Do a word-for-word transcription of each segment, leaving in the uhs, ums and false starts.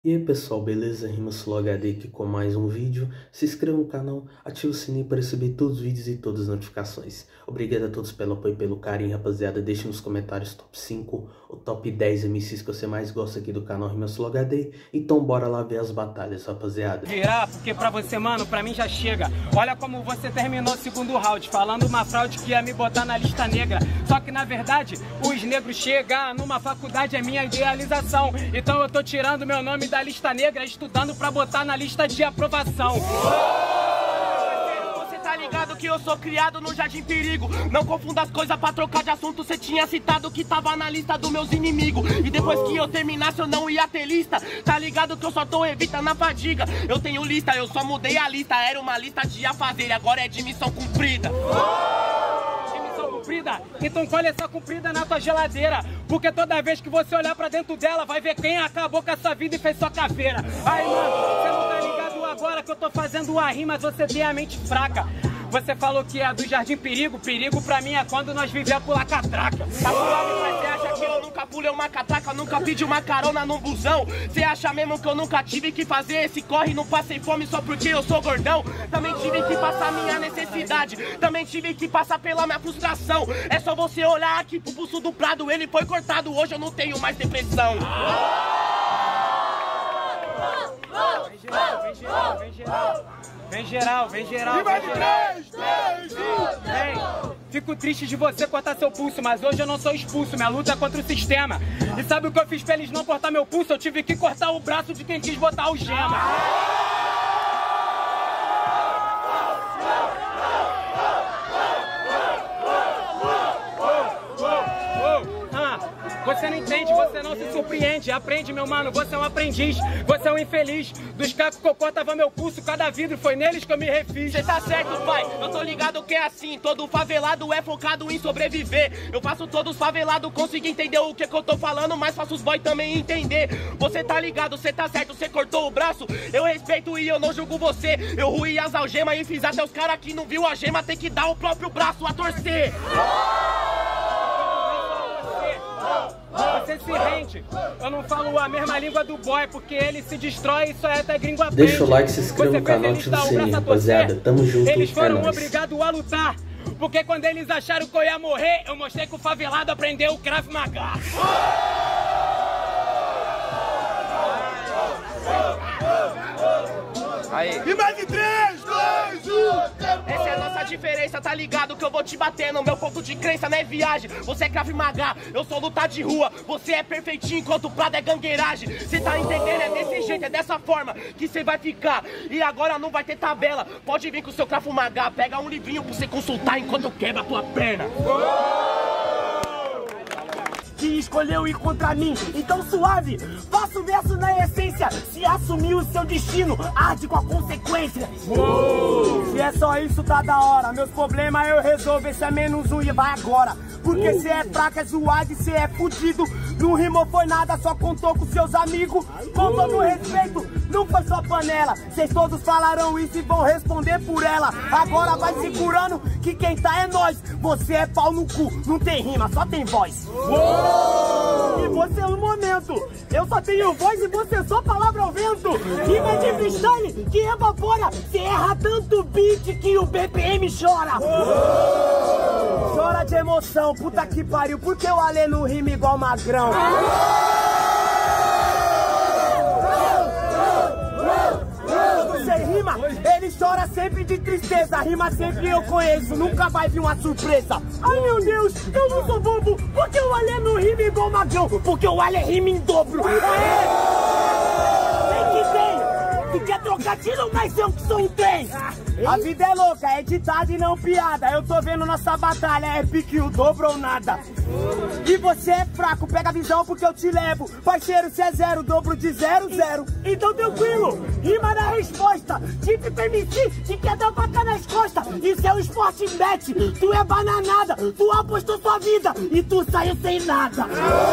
E aí pessoal, beleza? RimaSloHD aqui com mais um vídeo. Se inscreva no canal, ative o sininho para receber todos os vídeos e todas as notificações. Obrigado a todos pelo apoio e pelo carinho, rapaziada. Deixe nos comentários top cinco ou top dez M Cs que você mais gosta aqui do canal RimaSloHD. Então bora lá ver as batalhas, rapaziada. Virar, porque pra você, mano, pra mim já chega. Olha como você terminou o segundo round, falando uma fraude que ia me botar na lista negra. Só que na verdade, os negros chegam numa faculdade é minha idealização. Então eu tô tirando meu nome da lista negra, estudando pra botar na lista de aprovação. Você tá ligado que eu sou criado no Jardim Perigo. Não confunda as coisas pra trocar de assunto. Você tinha citado que tava na lista dos meus inimigos. E depois que eu terminasse eu não ia ter lista. Tá ligado que eu só tô evitando a fadiga. Eu tenho lista, eu só mudei a lista. Era uma lista de a fazer, agora é de missão cumprida. Cumprida. Então colhe essa cumprida na tua geladeira, porque toda vez que você olhar pra dentro dela vai ver quem acabou com a sua vida e fez sua caveira. Aí mano, você não tá ligado agora que eu tô fazendo a rima, mas você tem a mente fraca. Você falou que é do Jardim Perigo. Perigo pra mim é quando nós vivemos pular catraca. Tá pulando, mas você acha que eu nunca pulei uma catraca? Nunca pedi uma carona num busão? Você acha mesmo que eu nunca tive que fazer esse corre? Não passei fome só porque eu sou gordão? Também tive que passar minha necessidade. Também tive que passar pela minha frustração. É só você olhar aqui pro pulso do Prado. Ele foi cortado, hoje eu não tenho mais depressão. Vem geral, vem geral, vem geral. Vem geral, vem geral, vem geral. Vem. Fico triste de você cortar seu pulso, mas hoje eu não sou expulso. Minha luta é contra o sistema. E sabe o que eu fiz pra eles não cortar meu pulso? Eu tive que cortar o braço de quem quis botar o gema. Você não entende, você não se surpreende. Aprende, meu mano, você é um aprendiz. Você é um infeliz. Dos cacos que eu cortava meu pulso, cada vidro foi neles que eu me refiz. Cê tá certo, pai, eu tô ligado que é assim. Todo favelado é focado em sobreviver. Eu faço todos favelados conseguir entender o que que eu tô falando, mas faço os boy também entender. Você tá ligado, cê tá certo, cê cortou o braço. Eu respeito e eu não julgo você. Eu ruí as algemas e fiz até os caras que não viu a gema ter que dar o próprio braço a torcer. Você se rende. Eu não falo a mesma língua do boy, porque ele se destrói e só é até gringo aprende. Deixa o like, se inscreva no canal, ativa o sininho, rapaziada. Tamo junto, eles foram é obrigados a lutar, porque quando eles acharam que eu ia morrer, eu mostrei que o favelado aprendeu o Krav Maga. Aí. E mais de três, dois, um, essa é a nossa diferença, tá ligado? Que eu vou te bater no meu ponto de crença, não é viagem. Você é Krav Maga, eu sou luta de rua. Você é perfeitinho enquanto o Prado é gangueiragem. Cê tá entendendo? É desse jeito, é dessa forma que cê vai ficar. E agora não vai ter tabela. Pode vir com o seu Krav Maga. Pega um livrinho pra você consultar enquanto eu quebro a tua perna. Que escolheu ir contra mim, então suave, faça o verso na essência. Se assumir o seu destino, arde com a consequência. Uou. Se é só isso, tá da hora. Meus problemas eu resolvo, esse é menos um e vai agora. Porque cê é fraco, é zoado e cê é fudido. Não rimou foi nada, só contou com seus amigos. Com todo respeito, não foi só panela. Cês todos falaram isso e vão responder por ela. Agora vai segurando que quem tá é nós. Você é pau no cu, não tem rima, só tem voz. Uou. E você no momento, eu só tenho voz e você só palavra ao vento. Rima de freestyle que evapora. Cê erra tanto beat que o B P M chora. Uou. Chora de emoção, puta que pariu, porque o Ale não rima igual magrão. Você rima, ele chora sempre de tristeza. Rima sempre eu conheço, nunca vai vir uma surpresa. Ai meu Deus, eu não sou bobo, porque o Ale não rima igual magrão, porque o Ale rima em dobro. Tem que tem. Tu quer trocar tiro, mas eu que sou um trem. A vida é louca, é ditado e não piada. Eu tô vendo nossa batalha, é pique o dobro ou nada. E você é fraco, pega a visão porque eu te levo. Parceiro, cê é zero, dobro de zero, zero. Então tranquilo, rima na resposta. Tipo permitir, te quer dar faca nas costas. Isso é um esporte bet, tu é bananada. Tu apostou sua vida e tu saiu sem nada.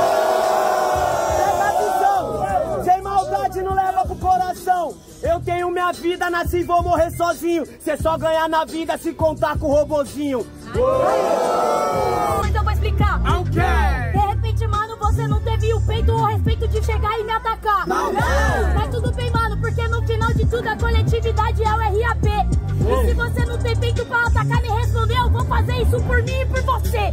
Pega a visão, sem maldade não leva pro coração. Eu tenho minha vida, nasci e vou morrer sozinho. Cê só ganhar na vida se contar com o robozinho. Então eu vou explicar. Ok. De repente, mano, você não teve o peito ou respeito de chegar e me atacar. Não, não. Mas tudo bem, mano, porque no final de tudo a coletividade é o R A P. E se você não tem peito pra atacar nem responder, eu vou fazer isso por mim e por você.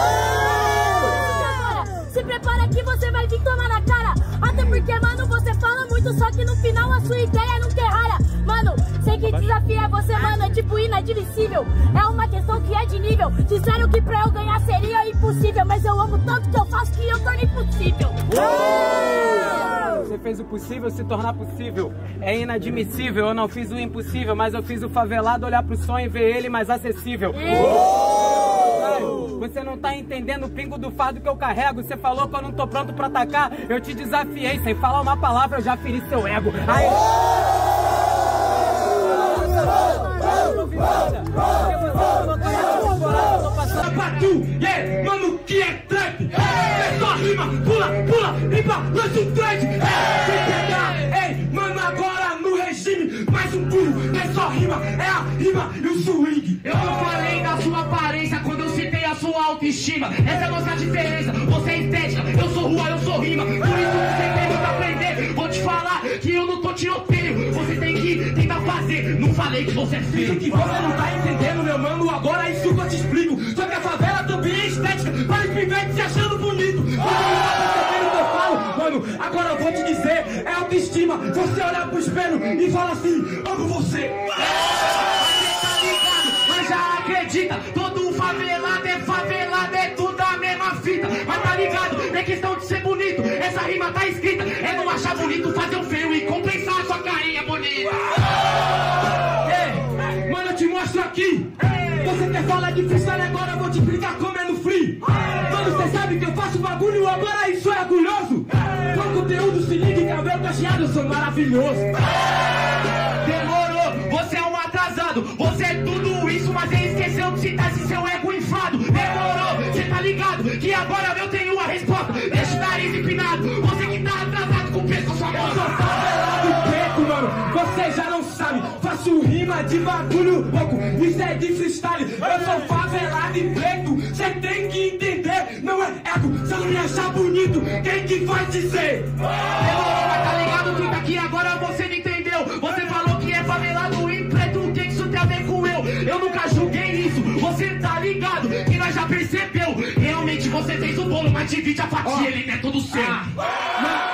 Se prepara que você vai vir tomar na cara. Até porque, mano, você fala muito, só que no final a sua ideia não é rara. Mano, sei que desafiar você, mano, é tipo inadmissível. É uma questão que é de nível. Disseram que pra eu ganhar seria impossível, mas eu amo tanto que eu faço que eu tornei possível. Você fez o possível se tornar possível. É inadmissível, eu não fiz o impossível, mas eu fiz o favelado olhar pro sonho e ver ele mais acessível. Você não tá entendendo o pingo do fardo que eu carrego. Você falou que eu não tô pronto pra atacar. Eu te desafiei, sem falar uma palavra eu já feri seu ego. Aí... Yeah, mano, que é trap? É só rima, pula, pula, limpa, lança um trade. Sem pegar, ei, mano, agora no regime. Mais um pulo, é só rima, é a rima e o swing. Eu não falei da sua aparência quando eu citei a sua autoestima. Essa é a nossa diferença, você é estética, eu sou rua, eu sou rima. Por isso você tem muito a aprender. Vou te falar que eu não tô tiroteio. Você tem que tentar fazer, não falei que você é feio. Isso que você não tá entendendo, meu mano, agora isso que eu te explico. Só que a favela também é estética, para os pivetes se achando bonito. Você não tá percebendo o que eu falo, mano, agora eu vou te dizer, é autoestima. Você olhar pro espelho e fala assim, amo você. Mas já acredita, todo favelado é favelado, é tudo a mesma fita. Mas tá ligado, é questão de ser bonito. Essa rima tá escrita, é não achar bonito, fazer o feio e compensar a sua carinha bonita. Ei, mano, eu te mostro aqui. Você quer falar de freestyle agora, eu vou te explicar como é no free. Mano, você sabe que eu faço bagulho, agora isso é orgulhoso. Com conteúdo, se liga, cabelo cacheado, eu sou maravilhoso. Demorou, você é um atrasado. Você é tudo isso, mas ele esqueceu de citar esse seu ego inflado. Demorou, cê tá ligado que agora eu tenho uma resposta. Deixa o nariz empinado, você que tá atrasado com o peso na sua mão. Eu sou favelado preto, mano, você já não sabe. Faço rima de bagulho louco, isso é de freestyle. Eu sou favelado e preto, cê tem que entender. Não é ego, se eu não me achar bonito, quem que vai dizer? Demorou, mas tá ligado, Trinta, que agora você me entendeu. Você falou que é favelado e preto, o que isso tem a ver com eu? Eu nunca julguei isso, você tá ligado que nós já percebeu. Realmente você fez o bolo, mas divide a fatia, oh. Ele não é todo seu. Ah.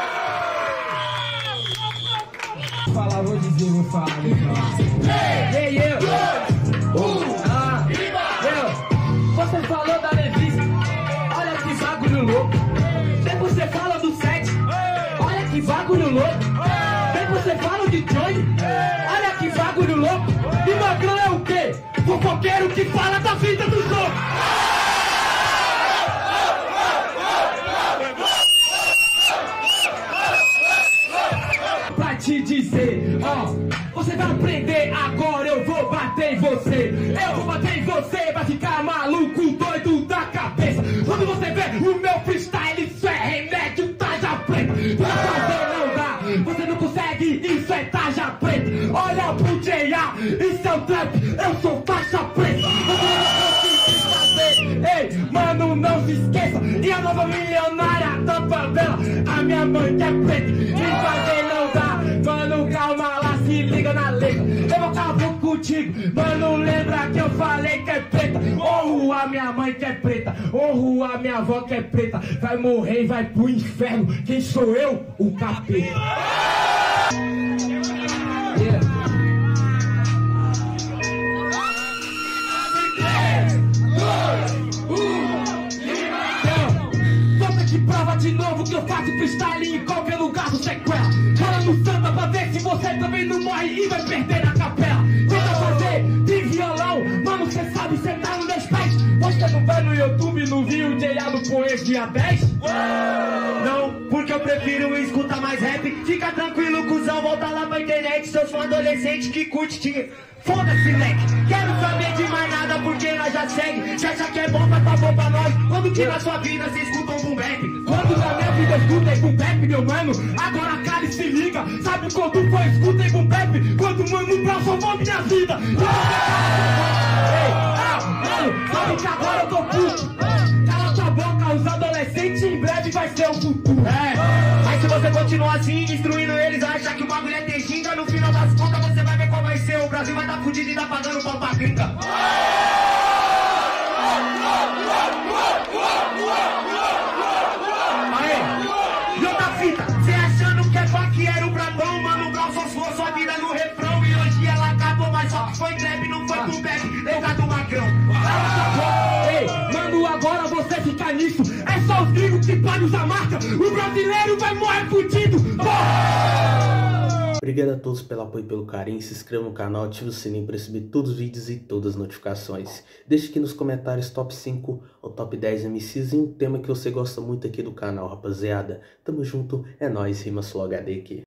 Vou falar, vou dizer, vou falar, vou falar. Ei, eu! Ah, eu! Você falou da Levis, olha que bagulho louco. Depois você fala do set, olha que bagulho louco. Depois você fala de Johnny, olha que bagulho louco. E Magrão é o quê? Fofoqueiro que fala da vida dos outros. Pra te dizer, ó, oh, você vai aprender agora, eu vou bater em você. Eu vou bater em você, vai ficar maluco, doido da cabeça. Quando você vê o meu freestyle, isso é remédio, tarja preta. Pra fazer não dá, você não consegue, isso é tarja preta. Olha pro J A, isso é o trap, eu sou tarja preta. Você não consegue fazer, ei, mano, não se esqueça. E a nova milionária da favela, a minha mãe que é preta. Quem fazer não dá, mano, calma lá, se liga na letra. Eu acabo contigo, mano, lembra que eu falei que é preta. Honro a minha mãe que é preta, honro a minha avó que é preta. Vai morrer e vai pro inferno, quem sou eu? O capeta. Yeah. Prova de novo que eu faço freestyle em qualquer lugar do sequela. Fala no samba pra ver se você também não morre e vai perder na capela. Tenta fazer de violão, mano, cê sabe, cê tá nos meus pés. Você não vai no YouTube, não viu o J A no Poesia dez? Não, porque eu prefiro escutar mais rap. Fica tranquilo, cuzão, volta lá pra internet. Se eu sou um adolescente que curte te... Foda-se, leque, quero saber de mais nada porque nós já segue. Se acha que é bom, mas tá bom pra nós. Quando que na sua vida cê escuta um boom bap? Quando na minha vida eu escutei boom bap, meu mano, agora a cara se liga. Sabe quando foi escutei boom bap? Quando o Mano Brown salvou minha vida. Ei, ah, mano, sabe que agora eu tô puto. Cala tua boca, os adolescentes em breve vai ser o futuro. É. continua assim, destruindo eles, acha que o bagulho é ter ginga. No final das contas você vai ver qual vai ser. O Brasil vai tá fudido e tá pagando pau pra gringa. Aê, e outra fita, cê achando que é faqueiro brabão, mano, o Brau só suou sua vida no refrão. E hoje ela acabou, mas só que foi trap, não foi pro back, lembra do Macrão. Ei, mano, agora você fica nisso. É só os gringos que podem usar marca. O brasileiro vai morrer fudido. Obrigado a todos pelo apoio e pelo carinho. Se inscreva no canal, ative o sininho para receber todos os vídeos e todas as notificações. Deixe aqui nos comentários top cinco ou top dez M Cs e um tema que você gosta muito aqui do canal, rapaziada. Tamo junto, é nóis, Rima Sul H D aqui.